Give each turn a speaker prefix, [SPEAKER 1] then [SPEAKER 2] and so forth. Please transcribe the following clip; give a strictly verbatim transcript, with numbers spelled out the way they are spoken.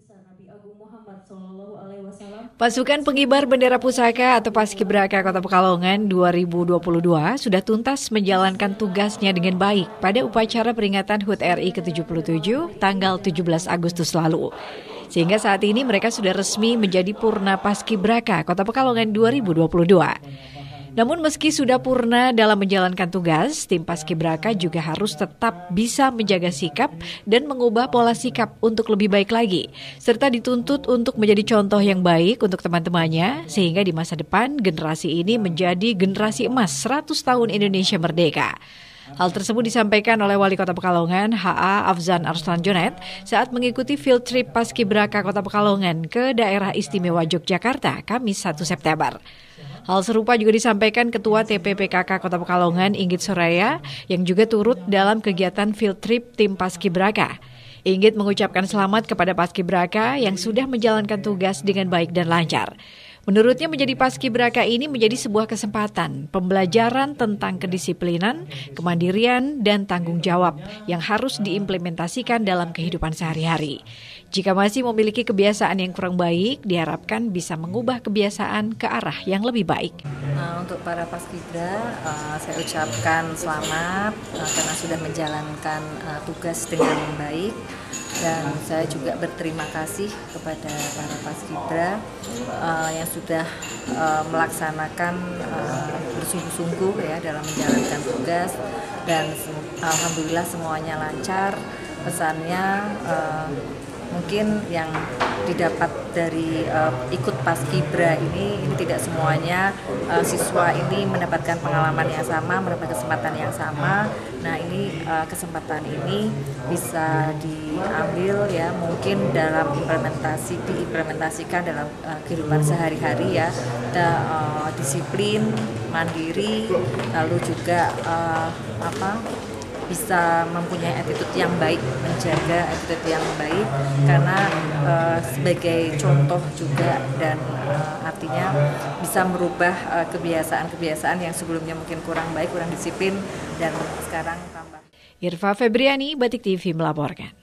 [SPEAKER 1] Pasukan pengibar bendera pusaka atau Paskibraka Kota Pekalongan dua ribu dua puluh dua sudah tuntas menjalankan tugasnya dengan baik pada upacara peringatan H U T R I ke tujuh puluh tujuh tanggal tujuh belas Agustus lalu. Sehingga saat ini mereka sudah resmi menjadi Purna Paskibraka Kota Pekalongan dua ribu dua puluh dua. Namun meski sudah purna dalam menjalankan tugas, tim Paskibraka juga harus tetap bisa menjaga sikap dan mengubah pola sikap untuk lebih baik lagi, serta dituntut untuk menjadi contoh yang baik untuk teman-temannya, sehingga di masa depan generasi ini menjadi generasi emas seratus tahun Indonesia Merdeka. Hal tersebut disampaikan oleh Wali Kota Pekalongan H A Afzan Arslan Jonet saat mengikuti field trip Paskibraka Kota Pekalongan ke daerah istimewa Yogyakarta Kamis satu September. Hal serupa juga disampaikan Ketua T P P K K Kota Pekalongan Inggit Soraya yang juga turut dalam kegiatan field trip tim Paskibraka. Inggit mengucapkan selamat kepada Paskibraka yang sudah menjalankan tugas dengan baik dan lancar. Menurutnya menjadi Paskibraka ini menjadi sebuah kesempatan pembelajaran tentang kedisiplinan, kemandirian, dan tanggung jawab yang harus diimplementasikan dalam kehidupan sehari-hari. Jika masih memiliki kebiasaan yang kurang baik, diharapkan bisa mengubah kebiasaan ke arah yang lebih baik.
[SPEAKER 2] Uh, untuk para Paskibra, uh, saya ucapkan selamat uh, karena sudah menjalankan uh, tugas dengan baik. Dan saya juga berterima kasih kepada para Paskibra uh, yang sudah uh, melaksanakan uh, bersungguh-sungguh ya dalam menjalankan tugas, dan alhamdulillah semuanya lancar. Pesannya uh, mungkin yang didapat dari uh, ikut Paskibra ini, ini tidak semuanya uh, siswa ini mendapatkan pengalaman yang sama, mendapat kesempatan yang sama. Nah ini uh, kesempatan ini bisa diambil ya, mungkin dalam implementasi diimplementasikan dalam uh, kehidupan sehari-hari ya. Kita uh, disiplin, mandiri, lalu juga uh, apa? bisa mempunyai attitude yang baik, menjaga attitude yang baik, karena uh, sebagai contoh juga, dan uh, artinya bisa merubah uh, kebiasaan-kebiasaan yang sebelumnya mungkin kurang baik, kurang disiplin, dan sekarang tambah.
[SPEAKER 1] Irfa Febriani, Batik T V melaporkan.